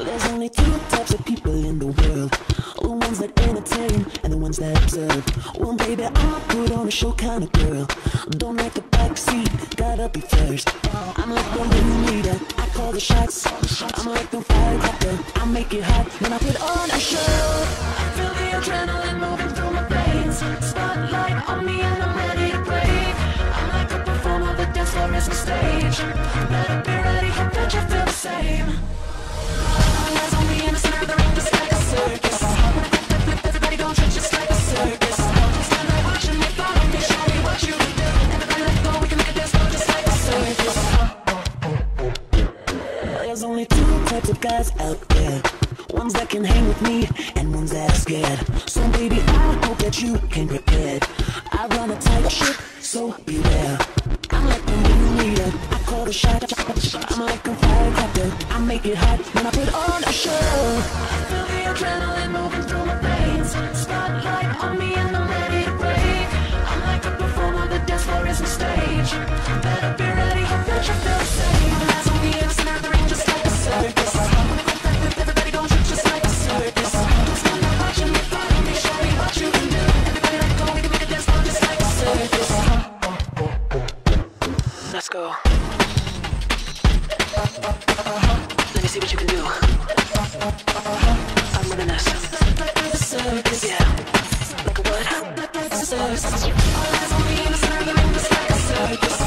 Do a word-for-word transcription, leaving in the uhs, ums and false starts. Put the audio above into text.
There's only two types of people in the world, the ones that entertain and the ones that observe. Well, baby, I'm a put on a show kind of girl. Don't like the backseat, gotta be first. I'm like the ring leader, I call the shots. I'm like the firecracker, I make it hot when I put on a show. I feel the adrenaline moving through my veins. Spotlight on me and I'm ready to break. I'm like a performer, the dance floor is a stage. Better be ready, hope that you feel the same. All eyes on me in the center of the ring, just like a circus. When I flip, flip, flip, everybody gon' trip just like a circus. Stand there watching me, follow me, show me what you can do. Everybody let go, we can make a dance floor just like a circus. There's only two types of guys out there, ones that can hang with me and ones that are scared. So baby, I hope that you came prepared. I run a tight ship, so beware. I'm like the ring leader, I call the shot. I'm like a firecracker, I make it hot when I put on a show. I feel the adrenaline moving through my veins. Spotlight on me and I'm ready to break. I'm like a performer, the dance floor is a stage. Better be ready, hope that you feel the same. All eyes on me in the center of the ring, just like a circus. When I go flip, flip, everybody gon' trip just like a circus. Stand there watching me, follow me, show me what you can do. Everybody let go, we can make a dance floor just like a circus. Let's go. Let me see what you can do. I'm running this. Yeah. Like a what? All eyes on me in the center of the ring, just like a circus.